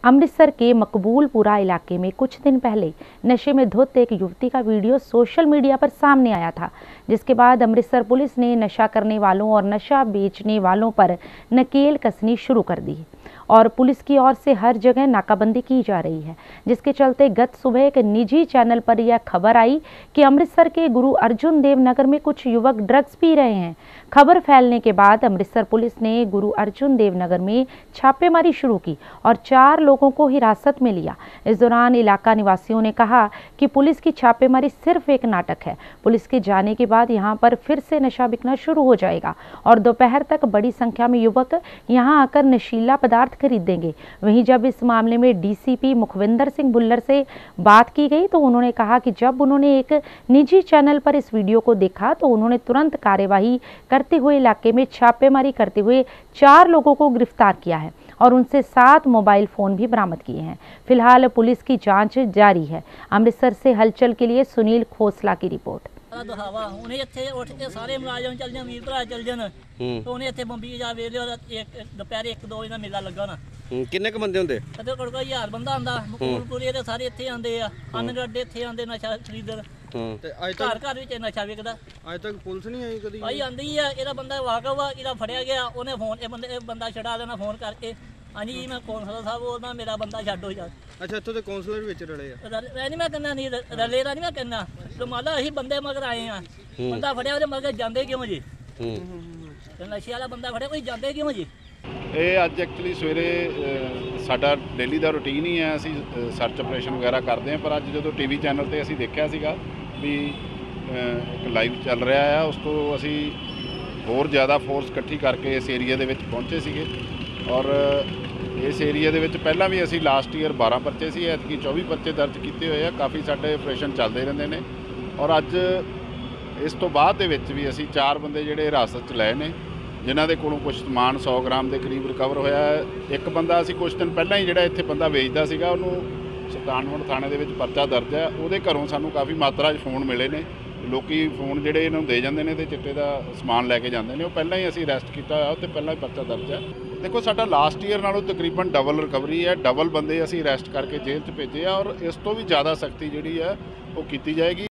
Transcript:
अमृतसर के मकबूलपुरा इलाके में कुछ दिन पहले नशे में धुत एक युवती का वीडियो सोशल मीडिया पर सामने आया था, जिसके बाद अमृतसर पुलिस ने नशा करने वालों और नशा बेचने वालों पर नकेल कसनी शुरू कर दी और पुलिस की ओर से हर जगह नाकाबंदी की जा रही है, जिसके चलते गत सुबह एक निजी चैनल पर यह खबर आई कि अमृतसर के गुरु अर्जुन देव नगर में कुछ युवक ड्रग्स पी रहे हैं। खबर फैलने के बाद अमृतसर पुलिस ने गुरु अर्जुन देव नगर में छापेमारी शुरू की और 4 लोगों को हिरासत में लिया। इस दौरान इलाका निवासियों ने कहा कि पुलिस की छापेमारी सिर्फ एक नाटक है। पुलिस के जाने के बाद यहां पर फिर से नशा बिकना शुरू हो जाएगा और दोपहर तक बड़ी संख्या में युवक यहां आकर नशीला पदार्थ खरीदेंगे। वहीं जब इस मामले में डीसीपी मुखविंदर सिंह भुल्लर से बात की गई तो उन्होंने कहा कि जब उन्होंने एक निजी चैनल पर इस वीडियो को देखा तो उन्होंने तुरंत कार्यवाही करते हुए इलाके में छापेमारी करते हुए 4 लोगों को गिरफ्तार किया है और उनसे 7 मोबाइल फोन भी बरामद किए हैं। फिलहाल पुलिस की जांच जारी है। अमृतसर से हलचल के लिए सुनील खोसला की रिपोर्ट। ਸਾਰੇ ਮੁਲਾਜ਼ਮ ਚੱਲ ਜਾਣ, ਵੀਰ ਭਰਾ ਚੱਲ ਜਾਣ ਤੇ ਉਹਨੇ ਇੱਥੇ ਬੰਬੀ ਜਾ ਵੇਲੇ ਦੁਪਹਿਰੇ 1-2 ਵਜੇ ਦਾ ਮੇਲਾ ਲੱਗਾ ਨਾ। ਕਿੰਨੇ ਕ ਬੰਦੇ ਹੁੰਦੇ? ਤੇ ਕੋਲ 1000 ਬੰਦਾ ਆਂਦਾ। ਮਕਬੂਲਪੁਰੇ ਦੇ ਸਾਰੇ ਇੱਥੇ ਆਂਦੇ ਆ, ਅਨਗੱਡੇ ਇੱਥੇ ਆਂਦੇ ਨਸ਼ਾ ਖਰੀਦਣ ਤੇ ਘਰ ਵਿੱਚ ਨਸ਼ਾ ਵਿਕਦਾ। ਅੱਜ ਤੱਕ ਪੁਲਿਸ ਨਹੀਂ ਆਈ ਕਦੀ? ਭਾਈ ਆਂਦੀ ਆ, ਇਹਦਾ ਬੰਦਾ ਵਾਕਫ ਆ, ਇਹਦਾ ਫੜਿਆ ਗਿਆ, ਉਹਨੇ ਫੋਨ ਇਹ ਬੰਦਾ ਛਡਾ ਦੇਣਾ ਫੋਨ ਕਰਕੇ। ਹਾਂਜੀ ਜੀ, ਮੈਂ ਕੌਂਸਲਰ ਸਾਹਿਬ ਬੋਲਦਾ, ਮੇਰਾ ਬੰਦਾ ਛੱਡੋ ਯਾਰ। ਅੱਛਾ, ਇੱਥੋਂ ਦੇ ਕੌਂਸਲਰ ਵਿੱਚ ਰਲੇ ਆ? ਨਹੀਂ ਮੈਂ ਕਹਿੰਦਾ, ਨਹੀਂ ਰਲੇ ਦਾ ਨਹੀਂ ਮੈਂ ਕਹਿੰਦਾ। ਮਾਲਾ ਅਸੀਂ ਬੰਦੇ ਮਗਰ ਆਏ ਆ, ਬੰਦਾ ਫੜਿਆ ਉਹਦੇ ਮਗਰ ਜਾਂਦੇ ਕਿਉਂ ਜੀ? ਨਸ਼ੇ ਵਾਲਾ ਬੰਦਾ ਫੜਿਆ, ਕੋਈ ਜਾਂਦੇ ਕਿਉਂ ਜੀ? ਇਹ ਅੱਜ ਐਕਚੁਅਲੀ ਸਵੇਰੇ ਸਾਡਾ ਡੇਲੀ ਦਾ ਰੂਟੀਨ ਹੀ ਹੈ, ਅਸੀਂ ਸਰਚ ਆਪਰੇਸ਼ਨ ਵਗੈਰਾ ਕਰਦੇ ਹਾਂ, ਪਰ ਅੱਜ ਜਦੋਂ ਟੀਵੀ ਚੈਨਲ ਤੇ ਅਸੀਂ ਦੇਖਿਆ ਸੀਗਾ ਵੀ ਇੱਕ ਲਾਈਵ ਚੱਲ ਰਿਹਾ ਆ, ਉਸ ਤੋਂ ਅਸੀਂ ਹੋਰ ਜ਼ਿਆਦਾ ਫੋਰਸ ਇਕੱਠੀ ਕਰਕੇ ਇਸ ਏਰੀਆ ਦੇ ਵਿੱਚ ਪਹੁੰਚੇ ਸੀਗੇ। ਔਰ ਇਸ ਏਰੀਆ ਦੇ ਵਿੱਚ ਪਹਿਲਾਂ ਵੀ ਅਸੀਂ ਲਾਸਟ ਈਅਰ 12 ਪਰਚੇ ਸੀ, ਐਤਕੀ 24 ਪਰਚੇ ਦਰਜ ਕੀਤੇ ਹੋਏ ਆ। ਕਾਫੀ ਸਾਡੇ ਆਪਰੇਸ਼ਨ ਚੱਲਦੇ ਰਹਿੰਦੇ ਨੇ ਔਰ ਅੱਜ ਇਸ ਤੋਂ ਬਾਅਦ ਦੇ ਵਿੱਚ ਵੀ ਅਸੀਂ 4 ਬੰਦੇ ਜਿਹੜੇ ਹਿਰਾਸਤ 'ਚ ਲਏ ਨੇ, ਜਿਨ੍ਹਾਂ ਦੇ ਕੋਲੋਂ ਕੁਝ ਸਮਾਨ 100 ਗ੍ਰਾਮ ਦੇ ਕਰੀਬ ਰਿਕਵਰ ਹੋਇਆ। ਇੱਕ ਬੰਦਾ ਅਸੀਂ ਕੁਝ ਦਿਨ ਪਹਿਲਾਂ ਹੀ ਜਿਹੜਾ ਇੱਥੇ ਬੰਦਾ ਵੇਚਦਾ ਸੀਗਾ, ਉਹਨੂੰ ਸੁਲਤਾਨਪੁਰ ਥਾਣੇ ਦੇ ਵਿੱਚ ਪਰਚਾ ਦਰਜ ਹੈ। ਉਹਦੇ ਘਰੋਂ ਸਾਨੂੰ ਕਾਫੀ ਮਾਤਰਾ 'ਚ ਫੋਨ ਮਿਲੇ ਨੇ, ਲੋਕੀ ਫੋਨ ਜਿਹੜੇ ਇਹਨਾਂ ਨੂੰ ਦੇ ਜਾਂਦੇ ਨੇ ਤੇ ਚਿੱਟੇ ਦਾ ਸਮਾਨ ਲੈ ਕੇ ਜਾਂਦੇ ਨੇ। ਉਹ ਪਹਿਲਾਂ ਹੀ ਅਸੀਂ ਅਰੈਸਟ ਕੀਤਾ ਹੋਇਆ, ਉਹ 'ਤੇ ਪਹਿਲਾਂ ਹੀ ਪਰਚਾ ਦਰਜ ਹੈ। ਦੇਖੋ, ਸਾਡਾ ਲਾਸਟ ਈਅਰ ਨਾਲੋਂ ਤਕਰੀਬਨ ਡਬਲ ਰਿਕਵਰੀ ਹੈ, ਡਬਲ ਬੰਦੇ ਅਸੀਂ ਅਰੈਸਟ ਕਰਕੇ ਜੇਲ੍ਹ 'ਚ ਭੇਜੇ ਆ ਔਰ ਇਸ ਤੋਂ ਵੀ ਜ਼ਿਆਦਾ ਸਖਤੀ ਜਿਹੜੀ ਹੈ ਉਹ ਕੀਤੀ ਜਾਏਗੀ।